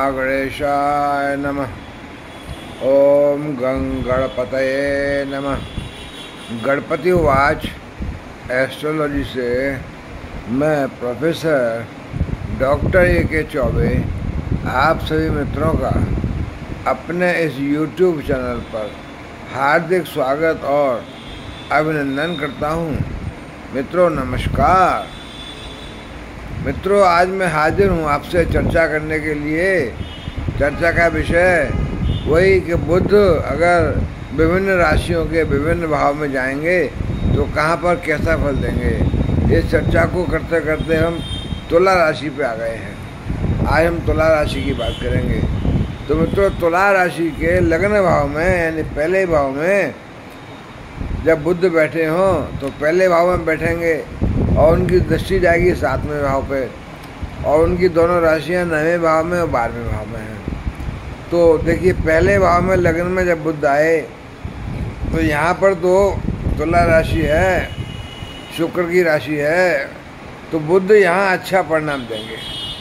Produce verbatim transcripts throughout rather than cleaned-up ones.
महागणेशाय नमः। ओम गं गणपतये नमः। गणपति वाच एस्ट्रोलॉजी से मैं प्रोफेसर डॉक्टर ए के चौबे आप सभी मित्रों का अपने इस यूट्यूब चैनल पर हार्दिक स्वागत और अभिनंदन करता हूँ। मित्रों नमस्कार। मित्रों आज मैं हाजिर हूँ आपसे चर्चा करने के लिए। चर्चा का विषय वही कि बुध अगर विभिन्न राशियों के विभिन्न भाव में जाएंगे तो कहाँ पर कैसा फल देंगे। इस चर्चा को करते करते हम तुला राशि पे आ गए हैं। आज हम तुला राशि की बात करेंगे। तो मित्रों तुला राशि के लग्न भाव में यानी पहले भाव में जब बुध बैठे हों तो पहले भाव में बैठेंगे और उनकी दृष्टि जाएगी सातवें भाव पे और उनकी दोनों राशियां नवें भाव में और बारहवें भाव में हैं। तो देखिए पहले भाव में लग्न में जब बुध आए तो यहाँ पर तो तुला राशि है, शुक्र की राशि है, तो बुध यहाँ अच्छा परिणाम देंगे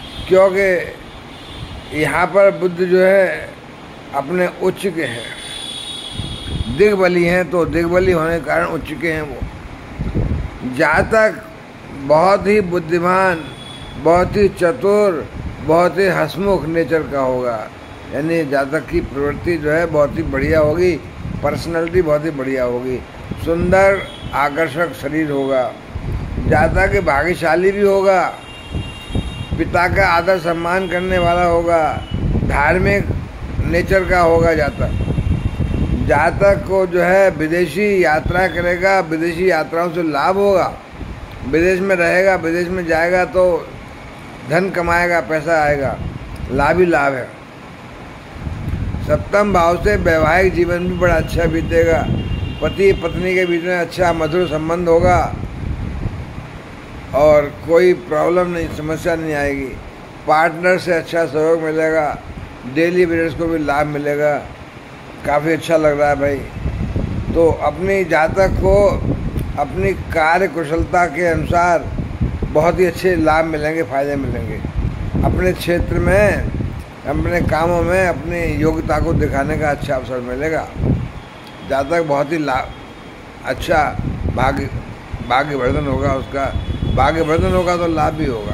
क्योंकि यहाँ पर बुध जो है अपने उच्च के हैं, दिग्बली हैं, तो दिग्बली होने के कारण उच्च के हैं। वो जातक बहुत ही बुद्धिमान, बहुत ही चतुर, बहुत ही हंसमुख नेचर का होगा। यानी जातक की प्रवृत्ति जो है बहुत ही बढ़िया होगी, पर्सनैलिटी बहुत ही बढ़िया होगी, सुंदर आकर्षक शरीर होगा। जातक भाग्यशाली भी होगा, पिता का आदर सम्मान करने वाला होगा, धार्मिक नेचर का होगा। जातक जातक को जो है विदेशी यात्रा करेगा, विदेशी यात्राओं से लाभ होगा। विदेश में रहेगा, विदेश में जाएगा तो धन कमाएगा, पैसा आएगा, लाभ ही लाभ है। सप्तम भाव से वैवाहिक जीवन भी बड़ा अच्छा बीतेगा। पति पत्नी के बीच में अच्छा मधुर संबंध होगा और कोई प्रॉब्लम नहीं, समस्या नहीं आएगी। पार्टनर से अच्छा सहयोग मिलेगा, डेली वेजेस को भी लाभ मिलेगा। काफ़ी अच्छा लग रहा है भाई। तो अपनी जातक को अपनी कार्य कुशलता के अनुसार बहुत ही अच्छे लाभ मिलेंगे, फ़ायदे मिलेंगे। अपने क्षेत्र में, अपने कामों में अपनी योग्यता को दिखाने का अच्छा अवसर मिलेगा। जातक बहुत ही लाभ अच्छा भाग्य भाग्यवर्धन होगा, उसका भाग्यवर्धन होगा तो लाभ भी होगा।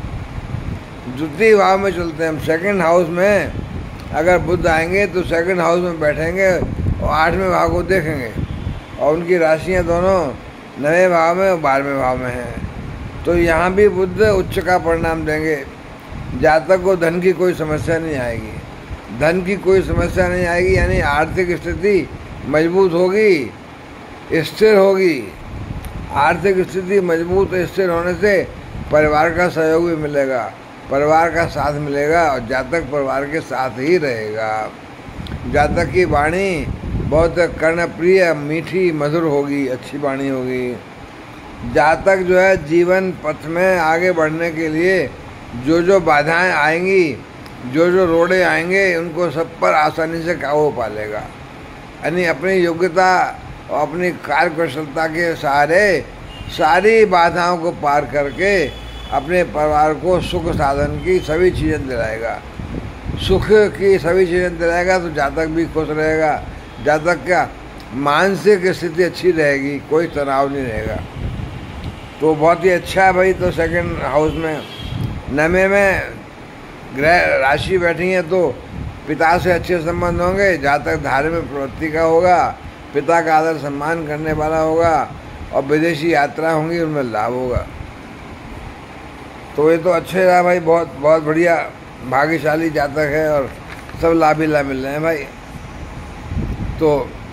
द्वितीय भाव में चलते हैं हम। सेकंड हाउस में अगर बुध आएंगे तो सेकंड हाउस में बैठेंगे और आठवें भाव को देखेंगे और उनकी राशियां दोनों नवें भाव में और बारहवें भाव में हैं। तो यहाँ भी बुध उच्च का परिणाम देंगे। जातक को धन की कोई समस्या नहीं आएगी, धन की कोई समस्या नहीं आएगी। यानी आर्थिक स्थिति मजबूत होगी, स्थिर होगी। आर्थिक स्थिति मजबूत स्थिर होने से परिवार का सहयोग भी मिलेगा, परिवार का साथ मिलेगा और जातक परिवार के साथ ही रहेगा। जातक की वाणी बहुत कर्णप्रिय, मीठी, मधुर होगी, अच्छी वाणी होगी। जातक जो है जीवन पथ में आगे बढ़ने के लिए जो जो बाधाएं आएंगी, जो जो रोड़े आएंगे, उनको सब पर आसानी से काबू पा लेगा। यानी अपनी योग्यता और अपनी कार्य कुशलता के सहारे सारी बाधाओं को पार करके अपने परिवार को सुख साधन की सभी चीज़ें दिलाएगा। सुख की सभी चीज़ें दिलाएगा तो जातक भी खुश रहेगा। जातक का मानसिक स्थिति अच्छी रहेगी, कोई तनाव नहीं रहेगा। तो बहुत ही अच्छा है भाई। तो सेकंड हाउस में नवे में ग्रह राशि बैठी है तो पिता से अच्छे संबंध होंगे। जातक धार्मिक प्रवृत्ति का होगा, पिता का आदर सम्मान करने वाला होगा और विदेशी यात्रा होंगी, उनमें लाभ होगा। तो ये तो अच्छे रहा भाई, बहुत बहुत बढ़िया भाग्यशाली जातक है और सब लाभ ही लाभ मिल रहे हैं भाई। तो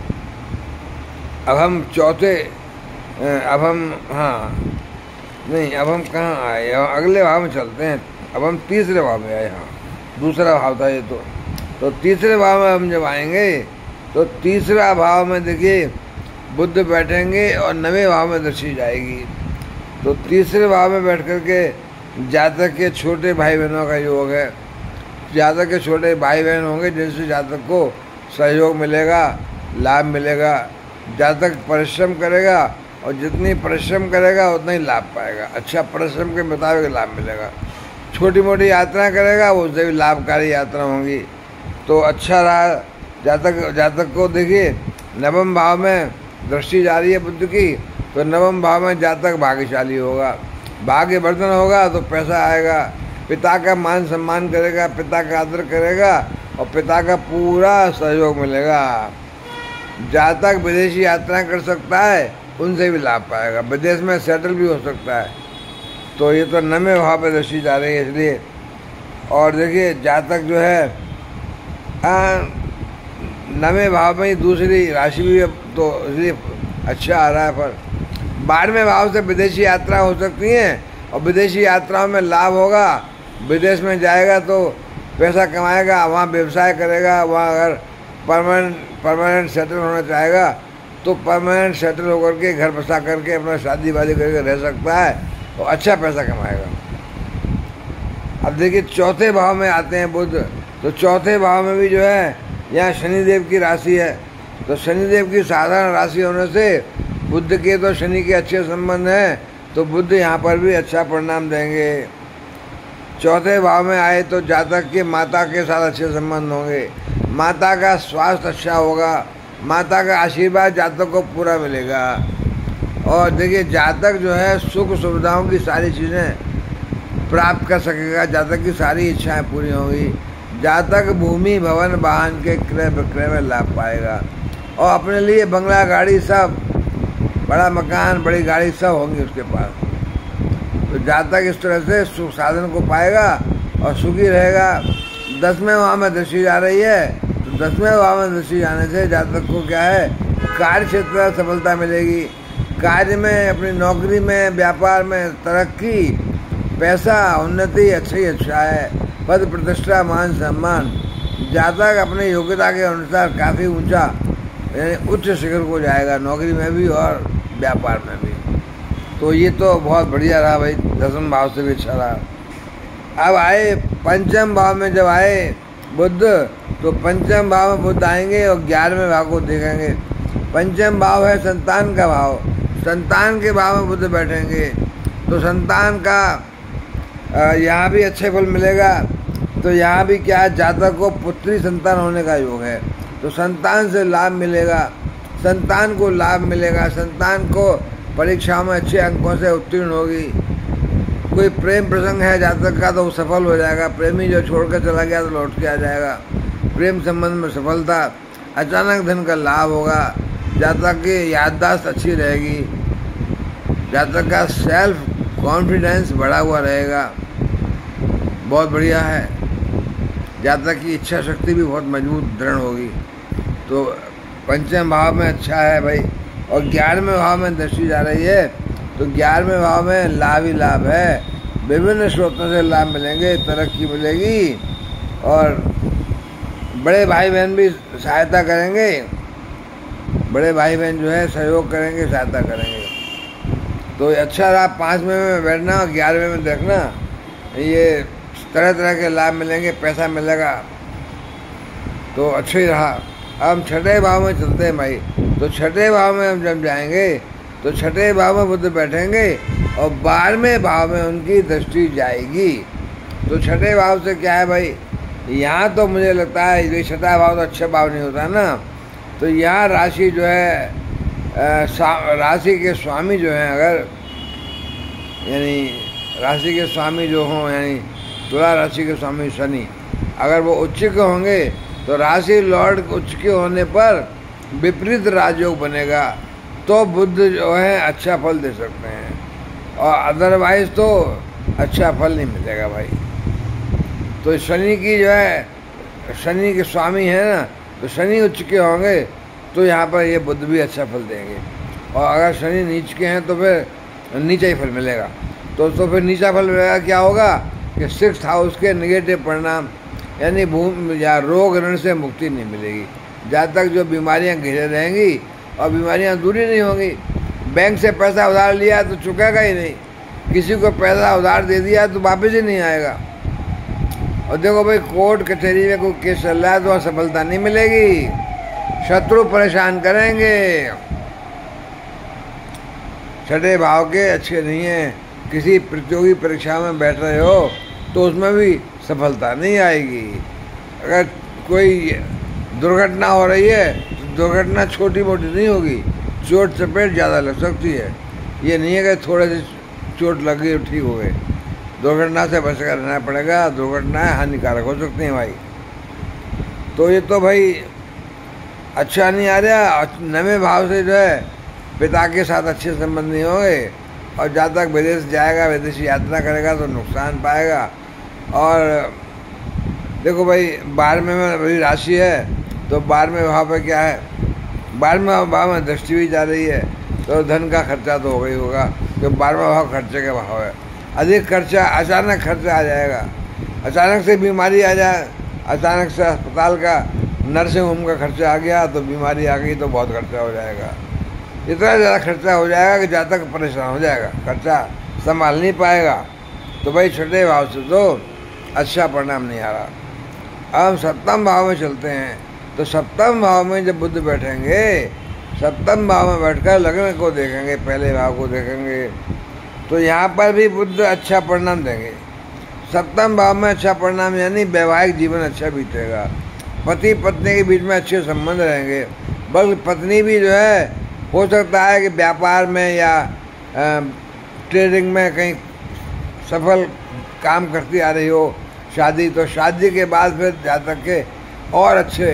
अब हम चौथे अब हम हाँ नहीं अब हम कहाँ आए, अगले भाव में चलते हैं। अब हम तीसरे भाव में आए। हाँ दूसरा भाव था ये। तो तो तीसरे भाव में हम जब आएंगे तो तीसरा भाव में देखिए बुध बैठेंगे और नवे भाव में दृष्टि जाएगी। तो तीसरे भाव में बैठ कर के जातक के छोटे भाई बहनों का योग है। जातक के छोटे भाई बहन होंगे जिनसे जातक को सहयोग मिलेगा, लाभ मिलेगा। जातक परिश्रम करेगा और जितनी परिश्रम करेगा उतना ही लाभ पाएगा। अच्छा परिश्रम के मुताबिक लाभ मिलेगा। छोटी मोटी यात्रा करेगा वो उससे भी लाभकारी यात्रा होंगी। तो अच्छा रहा। जातक जातक को देखिए नवम भाव में दृष्टि जा रही है बुध की, तो नवम भाव में जातक भाग्यशाली होगा, भाग्य वर्धन होगा तो पैसा आएगा, पिता का मान सम्मान करेगा, पिता का आदर करेगा और पिता का पूरा सहयोग मिलेगा। जातक विदेशी यात्रा कर सकता है, उनसे भी लाभ पाएगा, विदेश में सेटल भी हो सकता है। तो ये तो नवे भाव पर दृष्टि जा रही है इसलिए। और देखिए जातक जो है नवे भाव में ही दूसरी राशि भी तो इसलिए अच्छा आ रहा है। पर बारहवें भाव से विदेशी यात्रा हो सकती है और विदेशी यात्राओं में लाभ होगा। विदेश में जाएगा तो पैसा कमाएगा, वहाँ व्यवसाय करेगा, वहाँ अगर परमानेंट परमानेंट सेटल होना चाहेगा तो परमानेंट सेटल होकर के घर बसा करके अपना शादी वादी करके रह सकता है और अच्छा पैसा कमाएगा। अब देखिए चौथे भाव में आते हैं बुध, तो चौथे भाव में भी जो है यहाँ शनिदेव की राशि है। तो शनिदेव की साधारण राशि होने से बुध के तो शनि के अच्छे संबंध हैं, तो बुध यहाँ पर भी अच्छा परिणाम देंगे। चौथे भाव में आए तो जातक के माता के साथ अच्छे संबंध होंगे, माता का स्वास्थ्य अच्छा होगा, माता का आशीर्वाद जातक को पूरा मिलेगा। और देखिए जातक जो है सुख सुविधाओं की सारी चीज़ें प्राप्त कर सकेगा, जातक की सारी इच्छाएं पूरी होंगी। जातक भूमि भवन वाहन के क्रय विक्रय में लाभ पाएगा और अपने लिए बंगला गाड़ी सब, बड़ा मकान बड़ी गाड़ी सब होंगी उसके पास। तो जातक इस तरह से सुख साधन को पाएगा और सुखी रहेगा। दसवें भाव में दृष्टि जा रही है, तो दसवें भाव में दृष्टि जाने से जातक को क्या है, कार्य क्षेत्र में सफलता मिलेगी, कार्य में, अपनी नौकरी में, व्यापार में तरक्की, पैसा, उन्नति अच्छा ही अच्छा है, पद प्रतिष्ठा मान सम्मान। जातक अपने योग्यता के अनुसार काफ़ी ऊंचा यानी उच्च शिखर को जाएगा, नौकरी में भी और व्यापार में भी। तो ये तो बहुत बढ़िया रहा भाई, दसम भाव से भी अच्छा रहा। अब आए पंचम भाव में, जब आए बुध तो पंचम भाव में बुध आएंगे और ग्यारहवें भाव को देखेंगे। पंचम भाव है संतान का भाव, संतान के भाव में बुध बैठेंगे तो संतान का यहाँ भी अच्छे फल मिलेगा। तो यहाँ भी क्या है, जातक को पुत्री संतान होने का योग है, तो संतान से लाभ मिलेगा, संतान को लाभ मिलेगा, संतान को परीक्षाओं में अच्छे अंकों से उत्तीर्ण होगी। कोई प्रेम प्रसंग है जातक का तो वो सफल हो जाएगा, प्रेमी जो छोड़ कर चला गया तो लौट के आ जाएगा, प्रेम संबंध में सफलता, अचानक धन का लाभ होगा, जातक की याददाश्त अच्छी रहेगी, जातक का सेल्फ कॉन्फिडेंस बढ़ा हुआ रहेगा, बहुत बढ़िया है। जातक की इच्छा शक्ति भी बहुत मजबूत दृढ़ होगी। तो पंचम भाव में अच्छा है भाई। और ग्यारहवें भाव में दृष्टि जा रही है, तो ग्यारहवें भाव में लाभ ही लाभ है, विभिन्न स्रोतों से लाभ मिलेंगे, तरक्की मिलेगी और बड़े भाई बहन भी सहायता करेंगे, बड़े भाई बहन जो है सहयोग करेंगे, सहायता करेंगे। तो अच्छा रहा पाँचवें में बैठना और ग्यारहवें में देखना, ये तरह तरह के लाभ मिलेंगे, पैसा मिलेगा, तो अच्छा ही रहा। अब हम छठे भाव में चलते हैं भाई। तो छठे भाव में हम जब जाएंगे तो छठे भाव में बुध बैठेंगे और बारहवें भाव में उनकी दृष्टि जाएगी। तो छठे भाव से क्या है भाई, यहाँ तो मुझे लगता है ये छठा भाव तो अच्छा भाव नहीं होता ना, तो यहाँ राशि जो है राशि के स्वामी जो हैं, अगर यानी राशि के स्वामी जो हों, यानी तुला राशि के स्वामी शनि, अगर वो उच्च के होंगे तो राशि लॉर्ड उच्च के होने पर विपरीत राजयोग बनेगा, तो बुध जो है अच्छा फल दे सकते हैं और अदरवाइज तो अच्छा फल नहीं मिलेगा भाई। तो शनि की जो है, शनि के स्वामी है ना, तो शनि उच्च के होंगे तो यहाँ पर ये बुध भी अच्छा फल देंगे। और अगर शनि नीच के हैं तो फिर नीचा ही फल मिलेगा। तो तो फिर नीचा फल मिलेगा, क्या होगा कि सिक्स्थ हाउस के निगेटिव परिणाम, यानी भूमि या रोग ऋण से मुक्ति नहीं मिलेगी, जहाँ तक जो बीमारियाँ घिरे रहेंगी और बीमारियाँ दूरी नहीं होंगी। बैंक से पैसा उधार लिया तो चुकेगा ही नहीं, किसी को पैसा उधार दे दिया तो वापस ही नहीं आएगा। और देखो भाई कोर्ट कचहरी में कोई केस चल रहा है तो वहाँ सफलता नहीं मिलेगी, शत्रु परेशान करेंगे। छठे भाव के अच्छे नहीं हैं, किसी प्रतियोगी परीक्षा में बैठ रहे हो तो उसमें भी सफलता नहीं आएगी। अगर कोई दुर्घटना हो रही है तो दुर्घटना छोटी मोटी नहीं होगी, चोट चपेट ज़्यादा लग सकती है। ये नहीं है कि थोड़े से चोट लग गई ठीक हो गए। दुर्घटना से बच कर रहना पड़ेगा, दुर्घटनाएं हानिकारक हो सकती हैं भाई। तो ये तो भाई अच्छा नहीं आ रहा। नवे भाव से जो है पिता के साथ अच्छे संबंध नहीं होंगे, और जहाँ तक विदेश जाएगा, विदेशी यात्रा करेगा तो नुकसान पाएगा। और देखो भाई बारहवें में बड़ी राशि है, तो बारहवें भाव पे क्या है, बारहवें भाव में दृष्टि भी जा रही है, तो धन का खर्चा तो हो गई होगा, क्योंकि बारहवें भाव खर्चे का भाव है। अधिक खर्चा, अचानक खर्चा आ जाएगा, अचानक से बीमारी आ जाए, अचानक से अस्पताल का नर्सिंग होम का खर्चा आ गया तो बीमारी आ गई तो बहुत खर्चा हो जाएगा। इतना ज़्यादा खर्चा हो जाएगा कि जहाँ तक परेशान हो जाएगा, खर्चा संभाल नहीं पाएगा। तो भाई छठे भाव से तो अच्छा परिणाम नहीं आ रहा। अब हम सप्तम भाव में चलते हैं, तो सप्तम भाव में जब बुध बैठेंगे, सप्तम भाव में बैठकर लग्न को देखेंगे, पहले भाव को देखेंगे, तो यहाँ पर भी बुध अच्छा परिणाम देंगे। सप्तम भाव में अच्छा परिणाम यानी वैवाहिक जीवन अच्छा बीतेगा, पति पत्नी के बीच में अच्छे संबंध रहेंगे। बल्कि पत्नी भी जो है हो सकता है कि व्यापार में या ट्रेडिंग में कहीं सफल काम करती आ रही हो, शादी तो शादी के बाद फिर जातक के और अच्छे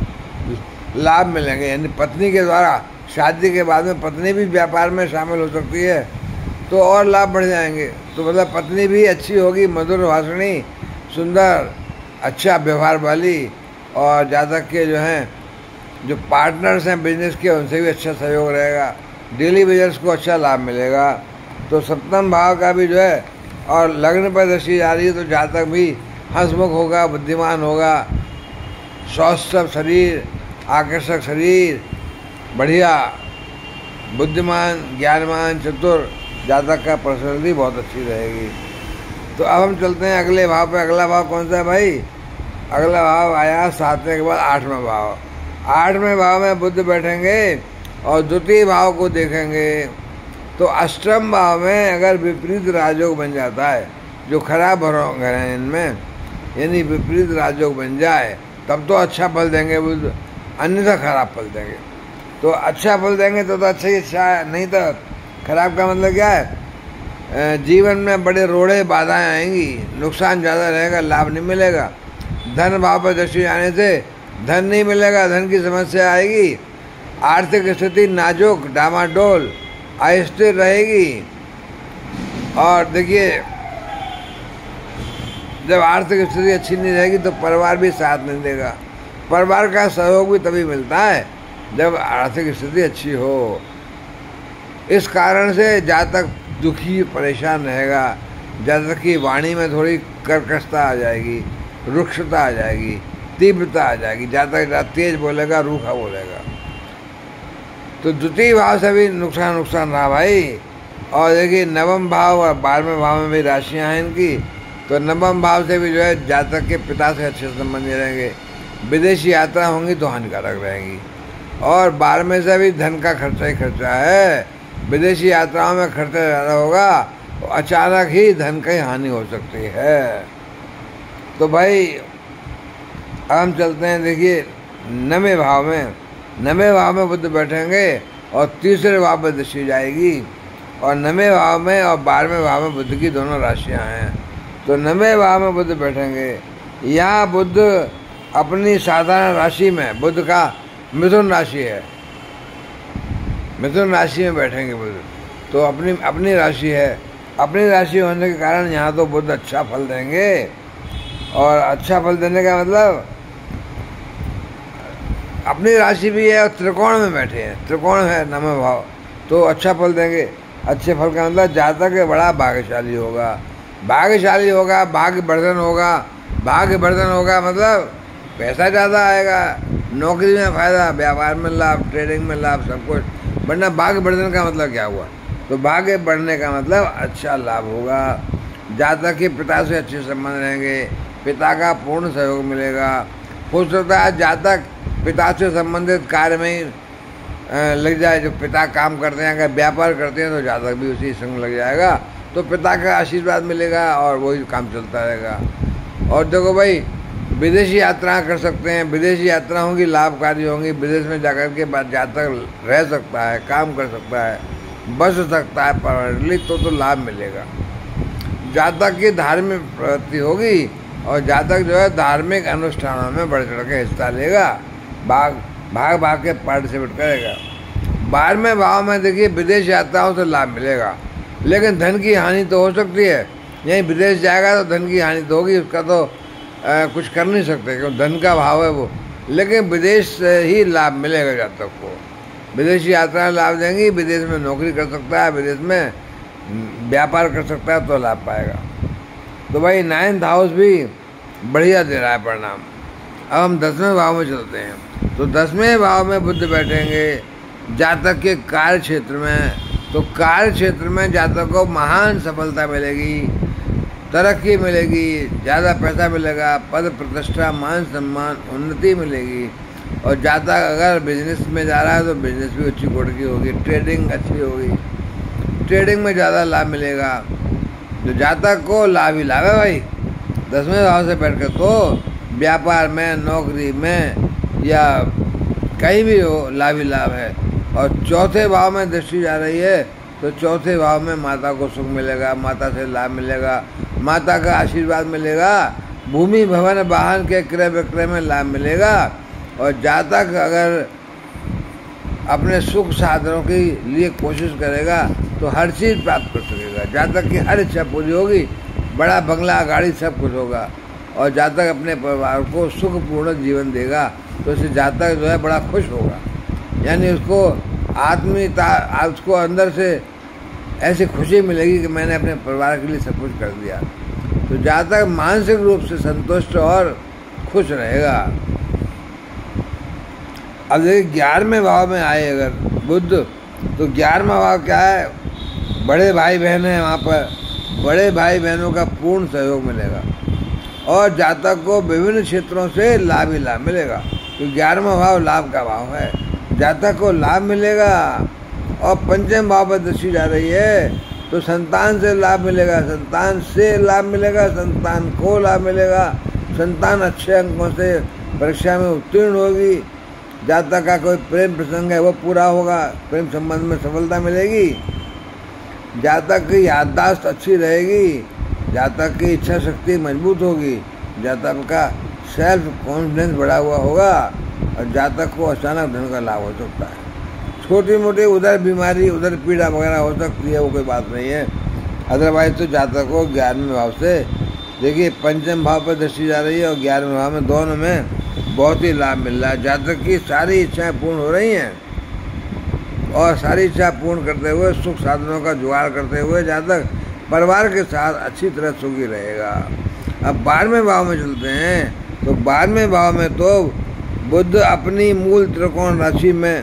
लाभ मिलेंगे। यानी पत्नी के द्वारा शादी के बाद में पत्नी भी व्यापार में शामिल हो सकती है तो और लाभ बढ़ जाएंगे। तो मतलब पत्नी भी अच्छी होगी, मधुर भाषणी, सुंदर, अच्छा व्यवहार वाली, और जातक के जो हैं जो पार्टनर्स हैं बिजनेस के, उनसे भी अच्छा सहयोग रहेगा। डेली बिजनेस को अच्छा लाभ मिलेगा। तो सप्तम भाव का भी जो है, और लग्न पर दृष्टि जा रही है तो जातक भी हंसमुख होगा, बुद्धिमान होगा, स्वस्थ शरीर, आकर्षक शरीर, बढ़िया, बुद्धिमान, ज्ञानवान, चतुर, जातक का पर्सनैलिटी बहुत अच्छी रहेगी। तो अब हम चलते हैं अगले भाव पे। अगला भाव कौन सा है भाई? अगला भाव आया सातवें के बाद आठवें भाव। आठवें भाव में बुध बैठेंगे और द्वितीय भाव को देखेंगे, तो अष्टम भाव में अगर विपरीत राजयोग बन जाता है, जो खराब ग्रह हैं इनमें, यानी विपरीत राजयोग बन जाए तब तो अच्छा फल देंगे बुध, अन्यथा खराब फल देंगे। तो अच्छा फल देंगे तो तो अच्छा ही अच्छा है, नहीं तो खराब का मतलब क्या है, जीवन में बड़े रोड़े बाधाएं आएंगी, नुकसान ज़्यादा रहेगा, लाभ नहीं मिलेगा। धन भाव पर दृष्टि आने से धन नहीं मिलेगा, धन की समस्या आएगी। आर्थिक स्थिति नाजुक, डामाडोल, अस्थिर रहेगी। और देखिए जब आर्थिक स्थिति अच्छी नहीं रहेगी तो परिवार भी साथ नहीं देगा। परिवार का सहयोग भी तभी मिलता है जब आर्थिक स्थिति अच्छी हो। इस कारण से जातक दुखी, परेशान रहेगा। जातक की वाणी में थोड़ी कर्कशता आ जाएगी, रुक्षता आ जाएगी, तीव्रता आ जाएगी। जातक तेज बोलेगा, रूखा बोलेगा। तो द्वितीय भाव से भी नुकसान नुकसान रहा भाई। और देखिए नवम भाव और बारहवें भाव में भी राशियां हैं इनकी, तो नवम भाव से भी जो है जातक के पिता से अच्छे संबंध रहेंगे। विदेशी यात्रा होंगी तो हानिकारक रहेंगी। और बारहवें से भी धन का खर्चा ही खर्चा है। विदेशी यात्राओं में खर्चा ज़्यादा होगा, तो अचानक ही धन की हानि हो सकती है। तो भाई हम चलते हैं, देखिए नवे भाव में। नवे भाव में बुध बैठेंगे और तीसरे भाव में दृष्टि जाएगी। और नवे भाव में और बारहवें भाव में बुध की दोनों राशियां हैं। तो नवे भाव में बुध बैठेंगे। यहाँ बुध अपनी साधारण राशि में, बुध का मिथुन राशि है, मिथुन राशि में बैठेंगे बुध, तो अपनी अपनी राशि है। अपनी राशि होने के कारण यहाँ तो बुध अच्छा फल देंगे। और अच्छा फल देने का मतलब अपनी राशि भी है और त्रिकोण में बैठे हैं, त्रिकोण है नवम भाव, तो अच्छा फल देंगे। अच्छे फल का मतलब जातक बड़ा भाग्यशाली होगा, भाग्यशाली होगा, भाग्यवर्धन होगा। भाग्यवर्धन होगा मतलब पैसा ज़्यादा आएगा, नौकरी में फ़ायदा, व्यापार में लाभ, ट्रेडिंग में लाभ, सब कुछ। वरना भाग्यवर्धन का मतलब क्या हुआ? तो भाग्य बढ़ने का मतलब अच्छा लाभ होगा। जातक के पिता से अच्छे संबंध रहेंगे, पिता का पूर्ण सहयोग मिलेगा। हो सकता है जातक पिता से संबंधित कार्य में ही लग जाए, जो पिता काम करते हैं, अगर व्यापार करते हैं तो जातक भी उसी संग लग जाएगा तो पिता का आशीर्वाद मिलेगा और वही काम चलता रहेगा। और देखो भाई, विदेशी यात्रा कर सकते हैं, विदेशी यात्रा होंगी लाभकारी होंगी। विदेश में जाकर के बाद जातक रह सकता है, काम कर सकता है, बस सकता है परमानेंटली, तो तो लाभ मिलेगा। जातक की धार्मिक प्रवृत्ति होगी और जातक जो है धार्मिक अनुष्ठानों में बढ़ चढ़ के हिस्सा लेगा, भाग भाग भाग के पार्टिसिपेट करेगा। बारहवें भाव में देखिए विदेश यात्राओं से लाभ मिलेगा, लेकिन धन की हानि तो हो सकती है। यहीं विदेश जाएगा तो धन की हानि तो होगी, उसका तो आ, कुछ कर नहीं सकते क्योंकि धन का भाव है वो। लेकिन विदेश से ही लाभ मिलेगा जातक को। विदेशी यात्राएं लाभ देंगी, विदेश में नौकरी कर सकता है, विदेश में व्यापार कर सकता है तो लाभ पाएगा। तो भाई नाइन्थ हाउस भी बढ़िया दे रहा है परिणाम। अब हम दसवें भाव में चलते हैं। तो दसवें भाव में बुध बैठेंगे जातक के कार्य क्षेत्र में। तो कार्य क्षेत्र में जातक को महान सफलता मिलेगी, तरक्की मिलेगी, ज़्यादा पैसा मिलेगा, पद प्रतिष्ठा, मान सम्मान, उन्नति मिलेगी। और जातक अगर बिजनेस में जा रहा है तो बिजनेस भी अच्छी कोट की होगी, ट्रेडिंग अच्छी होगी, ट्रेडिंग में ज़्यादा लाभ मिलेगा। तो जातक को लाभ ही लाभ है भाई, दसवें भाव से बैठ कर तो व्यापार में, नौकरी में या कहीं भी हो लाभ ही लाभ है। और चौथे भाव में दृष्टि जा रही है तो चौथे भाव में माता को सुख मिलेगा, माता से लाभ मिलेगा, माता का आशीर्वाद मिलेगा, भूमि भवन वाहन के क्रय विक्रय में लाभ मिलेगा। और जातक अगर अपने सुख साधनों के लिए कोशिश करेगा तो हर चीज़ प्राप्त कर सकेगा। जातक की हर इच्छा पूरी होगी, बड़ा बंगला, गाड़ी सब कुछ होगा। और जातक अपने परिवार को सुखपूर्ण जीवन देगा तो इससे जातक जो है बड़ा खुश होगा, यानी उसको आत्मीयता, उसको अंदर से ऐसी खुशी मिलेगी कि मैंने अपने परिवार के लिए सब कुछ कर दिया। तो जातक मानसिक रूप से संतुष्ट और खुश रहेगा। अब देखिए ग्यारहवें भाव में आए अगर बुध, तो ग्यारहवां भाव क्या है, बड़े भाई बहन हैं वहाँ पर, बड़े भाई बहनों का पूर्ण सहयोग मिलेगा और जातक को विभिन्न क्षेत्रों से लाभ ही लाभ मिलेगा। तो ग्यारहवां भाव लाभ का भाव है, जातक को लाभ मिलेगा। और पंचम भाव पर दृष्टि जा रही है तो संतान से लाभ मिलेगा, संतान से लाभ मिलेगा, संतान को लाभ मिलेगा, संतान अच्छे अंकों से परीक्षा में उत्तीर्ण होगी, जातक का कोई प्रेम प्रसंग है वो पूरा होगा, प्रेम संबंध में सफलता मिलेगी, जातक की याददाश्त अच्छी रहेगी, जातक की इच्छा शक्ति मजबूत होगी, जातक का सेल्फ कॉन्फिडेंस बढ़ा हुआ होगा और जातक को अचानक धन का लाभ हो सकता है। छोटी मोटी उधर बीमारी, उधर पीड़ा वगैरह हो सकती है, वो कोई बात नहीं है। अदरवाइज तो जातक को ग्यारहवें भाव से देखिए पंचम भाव पर दृष्टि जा रही है और ग्यारहवें भाव में, दोनों में बहुत ही लाभ मिल रहा है। जातक की सारी इच्छाएं पूर्ण हो रही हैं और सारी इच्छा पूर्ण करते हुए सुख साधनों का जुगाड़ करते हुए जातक परिवार के साथ अच्छी तरह सुखी रहेगा। अब बारहवें भाव में चलते हैं। तो बारहवें भाव में तो बुध अपनी मूल त्रिकोण राशि में,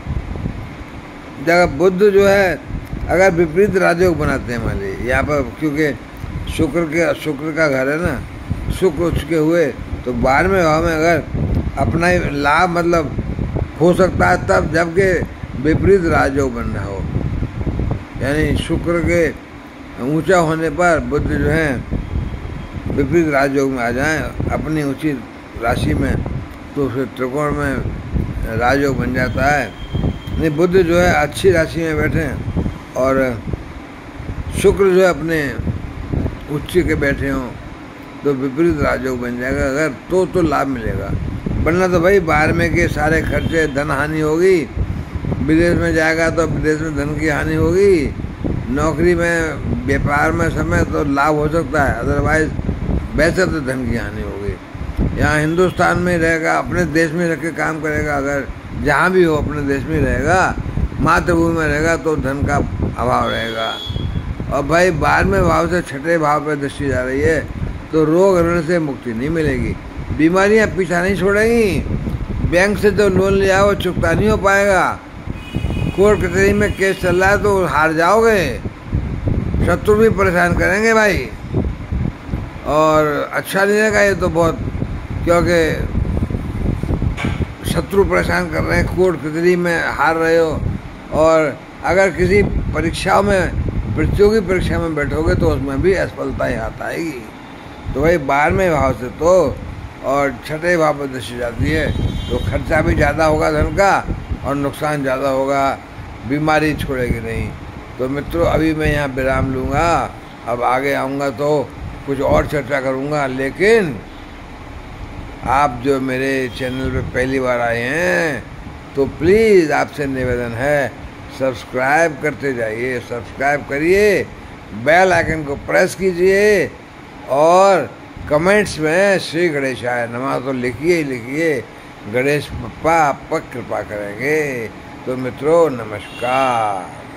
जगह बुध जो है अगर विपरीत राजयोग बनाते हैं मान लीजिए यहाँ पर, क्योंकि शुक्र के शुक्र का घर है ना, शुक्र उसके हुए, तो बारहवें भाव में अगर अपना ही लाभ मतलब हो सकता है तब जबकि विपरीत राजयोग बन रहा हो, यानी शुक्र के ऊंचा होने पर बुध जो है विपरीत राजयोग में आ जाए अपनी उचित राशि में, तो फिर त्रिकोण में राजयोग बन जाता है। नहीं, बुध जो है अच्छी राशि में बैठे और शुक्र जो है अपने उच्च के बैठे हों तो विपरीत राजयोग बन जाएगा अगर, तो तो लाभ मिलेगा। वरना तो भाई बारहवें के सारे खर्चे, धन हानि होगी, विदेश में जाएगा तो विदेश में धन की हानि होगी, नौकरी में व्यापार में समय तो लाभ हो सकता है, अदरवाइज वैसे तो धन की हानि होगी। यहाँ हिंदुस्तान में रहेगा, अपने देश में रह के काम करेगा, अगर जहाँ भी हो अपने देश में रहेगा, मातृभूमि में रहेगा तो धन का अभाव रहेगा। और भाई बारहवें भाव से छठे भाव पर दृष्टि जा रही है तो रोग ऋण से मुक्ति नहीं मिलेगी, बीमारियाँ पीछा नहीं छोड़ेंगी, बैंक से तो लोन लिया हो चुकता नहीं हो पाएगा, कोर्ट कचहरी में केस चल रहा है तो हार जाओगे, शत्रु भी परेशान करेंगे भाई, और अच्छा नहीं रहेगा ये तो बहुत, क्योंकि शत्रु परेशान कर रहे हैं, कोर्ट कचहरी में हार रहे हो। और अगर किसी परीक्षाओं में प्रतियोगी परीक्षा में बैठोगे तो उसमें भी असफलता ही हाथ आएगी। तो भाई बारहवें भाव से तो और छठे भाव पर दृष्टि जाती है तो खर्चा भी ज़्यादा होगा धन का और नुकसान ज़्यादा होगा, बीमारी छोड़ेगी नहीं। तो मित्रों अभी मैं यहाँ विराम लूँगा, अब आगे आऊँगा तो कुछ और चर्चा करूँगा। लेकिन आप जो मेरे चैनल पे पहली बार आए हैं तो प्लीज़ आपसे निवेदन है सब्सक्राइब करते जाइए, सब्सक्राइब करिए, बेल आइकन को प्रेस कीजिए और कमेंट्स में श्री गणेशाय नमः तो लिखिए ही लिखिए। गणेश बप्पा आप पर कृपा करेंगे। तो मित्रों नमस्कार।